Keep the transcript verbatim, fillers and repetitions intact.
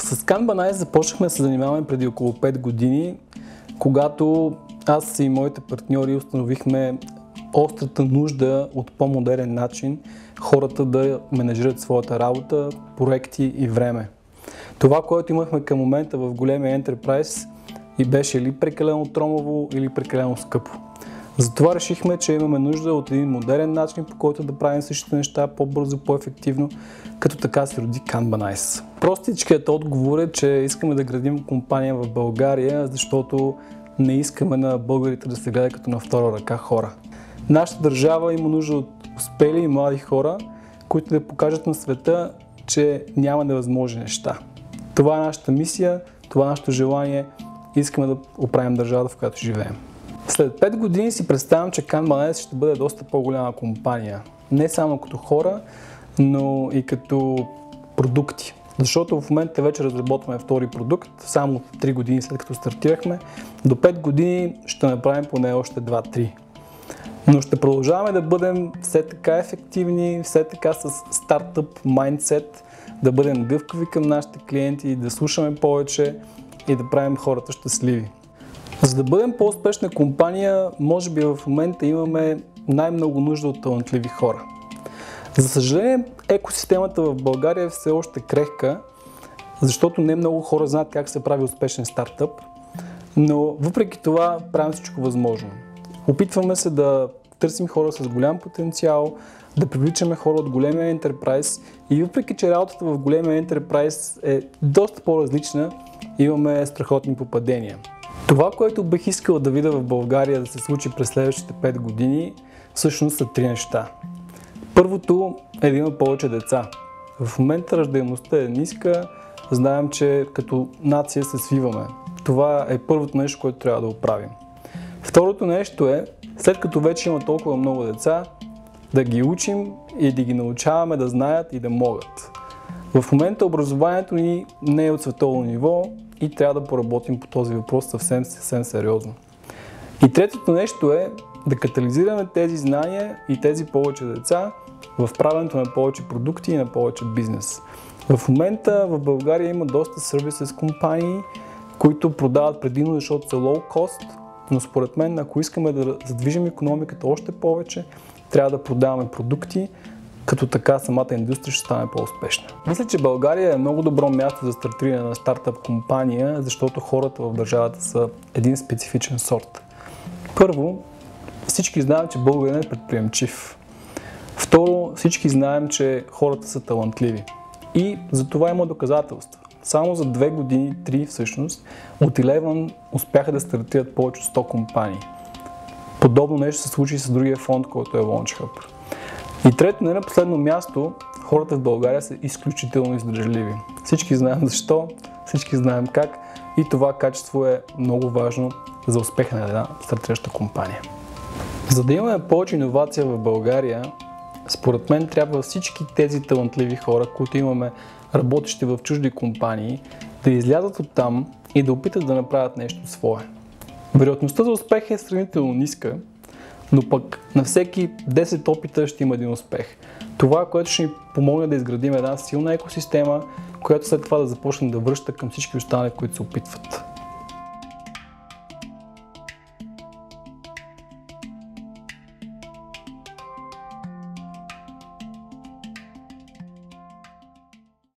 С Kanban започнахме да се занимаваме преди около пет години, когато аз и моите партньори установихме острата нужда от по-модерен начин хората да менажират своята работа, проекти и време. Това, което имахме към момента в големия ентерпрайз, и беше или прекалено тромаво, или прекалено скъпо. Затова решихме, че имаме нужда от един модерен начин, по който да правим същите неща по-бързо, по-ефективно, като така се роди Kanban. Простичкият отговор е, че искаме да градим компания в България, защото не искаме на българите да се гледа като на втора ръка хора. Нашата държава има нужда от успели и млади хора, които да покажат на света, че няма невъзможни неща. Това е нашата мисия, това е нашето желание. Искаме да оправим държавата, в която живеем. След пет години си представям, че Kanban ще бъде доста по-голяма компания. Не само като хора, но и като продукти. Защото в момента вече разработваме втори продукт, само три години след като стартирахме. До пет години ще направим поне още два-три. Но ще продължаваме да бъдем все така ефективни, все така с стартъп майндсет, да бъдем гъвкави към нашите клиенти, да слушаме повече и да правим хората щастливи. За да бъдем по-успешна компания, може би в момента имаме най-много нужда от талантливи хора. За съжаление, екосистемата в България е все още крехка, защото не много хора знаят как се прави успешен стартъп, но въпреки това правим всичко възможно. Опитваме се да търсим хора с голям потенциал, да привличаме хора от големия ентерпрайз и въпреки че работата в големия ентерпрайз е доста по-различна, имаме страхотни попадения. Това, което бих искал да видя в България да се случи през следващите пет години, всъщност са три неща. Първото е да има повече деца. В момента раждаемостта е ниска, знаем, че като нация се свиваме. Това е първото нещо, което трябва да оправим. Второто нещо е, след като вече има толкова много деца, да ги учим и да ги научаваме да знаят и да могат. В момента образованието ни не е от световно ниво и трябва да поработим по този въпрос съвсем, съвсем сериозно. И третото нещо е да катализираме тези знания и тези повече деца в правенето на повече продукти и на повече бизнес. В момента в България има доста сервисес компании, които продават предимно, защото са low cost, но според мен, ако искаме да задвижим икономиката още повече, трябва да продаваме продукти, като така самата индустрия ще стане по-успешна. Мисля, че България е много добро място за стартиране на стартъп компания, защото хората в държавата са един специфичен сорт. Първо, всички знаем, че българин е предприемчив. Второ, всички знаем, че хората са талантливи. И за това има доказателства. Само за две години, три всъщност, от Eleven успяха да стартират повече от сто компании. Подобно нещо се случи с другия фонд, който е LaunchHub. И трето, не на последно място, хората в България са изключително издържливи. Всички знаем защо, всички знаем как и това качество е много важно за успеха на една стартираща компания. За да имаме повече иновация в България, според мен трябва всички тези талантливи хора, които имаме работещи в чужди компании, да излязат от там и да опитат да направят нещо свое. Вероятността за успех е сравнително ниска, но пък на всеки десет опита ще има един успех. Това, което ще ни помогне да изградим една силна екосистема, която след това да започне да връща към всички останали, които се опитват.